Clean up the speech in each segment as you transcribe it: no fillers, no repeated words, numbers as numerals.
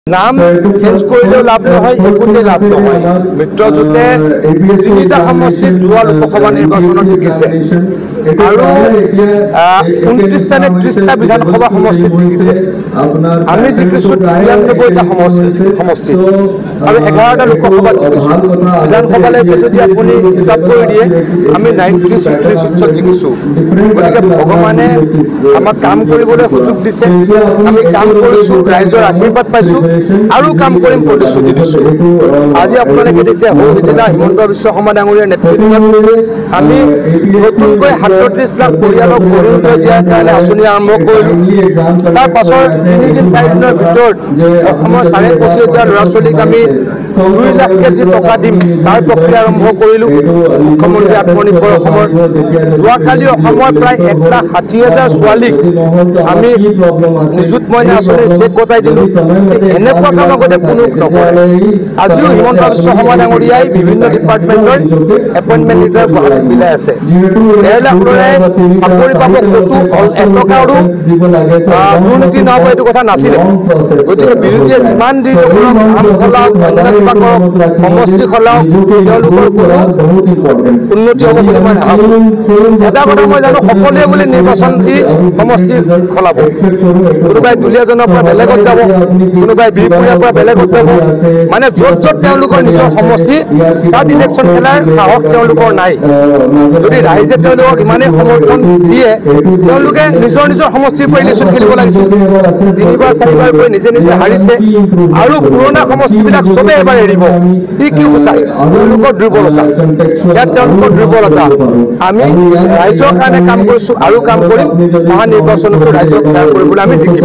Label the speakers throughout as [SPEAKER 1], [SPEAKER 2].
[SPEAKER 1] नाम चेंज करिलेও লাভ নহয় একোতে লাভ নহয় মিত্ৰজোঁটে তিনিটা সমষ্টিত যোৱা লোকসভা নিৰ্বাচনত জিকিছে আৰু 29টা নে 30টা বিধানসভা সমষ্টিত জিকিছে আমি জিকিছো 93টা সমষ্টিত আৰু 11টা লোকসভা জিকিছো বিধানসভালৈ যদি আপুনি হিচাপ কৰি দিয়ে আমি 93 জিকিছো গতিকে ভগৱানে আমাক কাম কৰিবলৈ সুযোগ দিছে আমি কাম কৰিছো ৰাইজৰ আশীৰ্বাদ পাইছো আৰু কাম কৰিম প্ৰতিশ্ৰুতি দিছো আজি আপোনালোকে দিছে হৌদিনা হিমন্ত বিশ্ব শৰ্মা ডাঙৰীয়াৰ নেতৃত্বত আমি নতুনকৈ 37 লাখ পৰিয়ালক অৰুণোদয় দিয়াৰ কাৰণে আঁচনি আৰম্ভ কৰিলো তাৰ পাছৰ 3 দিন 4 দিনৰ ভিতৰত অসমৰ 25,000 ল'ৰা ছোৱালীক আমি 2 লাখ কেজি টকা দিম তাৰ প্ৰক্ৰিয়া আৰম্ভ কৰিলো মুখ্যমন্ত্ৰী আত্মনিৰ্ভৰ অসমৰ যোৱাকালি অসমৰ প্ৰায় 1,60,000 ছোৱালীক আমি নিযুত মইনা আঁচনিৰ চেক গতাই দিলো এনেকুৱা কাম আগতে কোনো নকৰে আজিও হিমন্ত বিশ্ব শৰ্মা ডাঙৰীয়াই বিভিন্ন ডিপাৰ্টমেণ্টৰ এপইণ্টমেণ্ট লিটাৰ গুৱাহাটীত মিলাই আছে এওঁলোকে চাকৰি পাব ক'তো এটকাৰো দুৰ্নীতি নহ'ব এইটো কথা নাছিলে গতিকে বিৰোধীয়ে যিমান দি কাম খলাওক কিবা কৰক সমষ্টি খলাওক তেওঁলোকৰ কোনো উন্নতি হ'ব বুলি মই নাভাবোঁ এটা কথা মই জানো সকলোৱে বুলি নিৰ্বাচন দি সমষ্টি খলাব কোনোবাই দুলীয়াজনৰ পৰা বেলেগত যাব কোনোবাই বিহপুৰীয়াৰ পৰা বেলেগত যাব মানে য'ত য'ত তেওঁলোকৰ নিজৰ সমষ্টি তাত ইলেকশ্যন খেলাৰ সাহস তেওঁলোকৰ নাই যদি ৰাইজে তেওঁলোকক ইমানেই সমৰ্থন দিয়ে তেওঁলোকে নিজৰ নিজৰ সমষ্টিৰ পৰা ইলেকশ্যন খেলিব লাগিছিল 3বাৰ 4বাৰ গৈ নিজে নিজে হাৰিছে আৰু পুৰণা সমষ্টিবিলাক চবেই এবাৰ এৰিব ই কি সঁচাই তেওঁলোকৰ দুৰ্বলতা ইয়াত তেওঁলোকৰ দুৰ্বলতা আমি ৰাইজৰ কাৰণে কাম কৰিছোঁ আৰু কাম কৰিম মহানিৰ্বাচনতো ৰাইজক সহায় কৰিবলৈ আমি জিকিম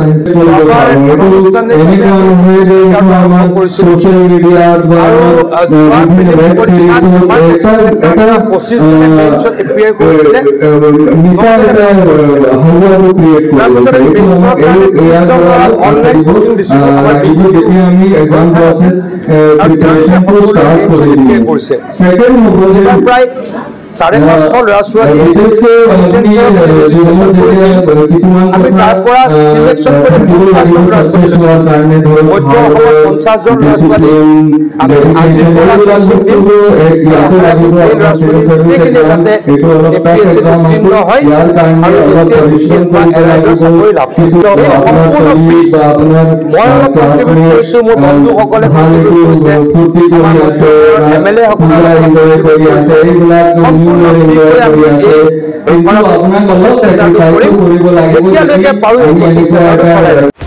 [SPEAKER 1] প্ৰায় 550 ল'ৰা ছোৱালী আমি তাৰ পৰা চিলেকশ্যন কৰি 50 জন ল'ৰা ছোৱালী আমি আজিৰ পৰা যাতে APSC উত্তীৰ্ণ হয় আৰু চাকৰি লাভ সম্পূৰ্ণ ফ্ৰী মই অলপ কণ্ট্ৰিবিউট কৰিছোঁ মোৰ বন্ধুসকলে কণ্ট্ৰিবিউট কৰিছে MLA সকলে কৰিছে যেতিয়ালৈকে পাৰোঁ